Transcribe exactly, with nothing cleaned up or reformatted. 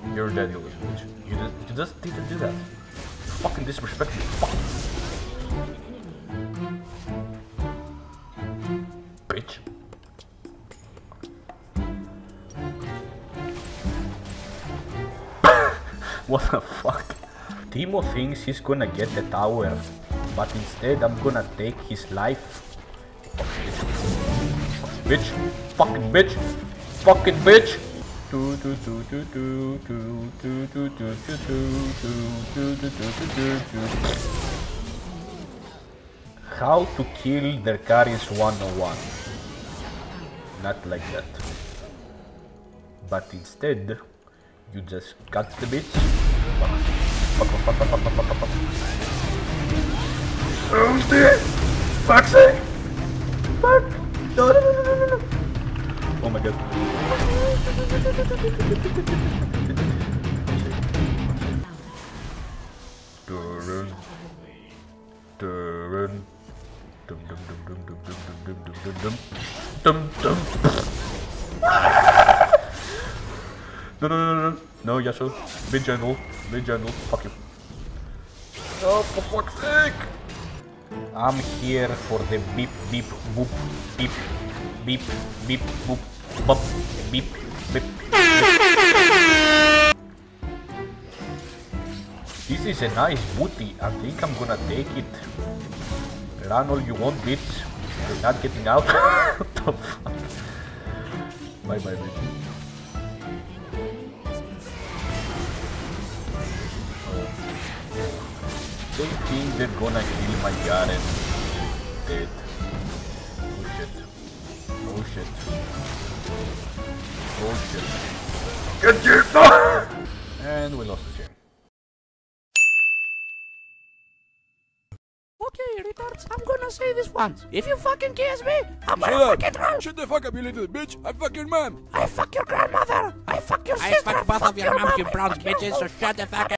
You're dead, you bitch. You just, you just didn't do that. You fucking disrespect me. Fuck. Bitch. What the fuck? Timo thinks he's gonna get the tower, but instead I'm gonna take his life. Bitch. Fucking bitch. Fucking bitch. How to kill their carries one on one. Not like that. But instead, you just cut the bitch. Fuck, fuck, fuck, fuck, fuck, fuck, fuck, fuck. Oh shit! Fuck's sake! Fuck! No, no, no, no, no, no! Oh my god. Turn. Turn. Dum dum dum dum dum dum dum dum dum dum dum dum. No, no, no, no, no, Yasuo. Be gentle. Be gentle. Fuck you. Oh, for fuck's sake! I'm here for the beep, beep, boop, beep, beep, beep, boop, bop, beep, beep. This is a nice booty. I think I'm gonna take it. Run all you want, bitch. You're not getting out. What the fuck? Bye bye, bitch. They think they're gonna kill my Garen. Dead. Oh shit. Oh shit. Oh shit. Get you! No! And we lost the game. Okay, retards, I'm gonna say this once. If you fucking kiss me, I'm gonna fucking throw. Shut the fuck up, you little bitch. I fuck your mom. I fuck your grandmother. I fuck your I sister. fuck both fuck of your moms, mom. you I brown fuck your bitches, so whole shut the fuck up.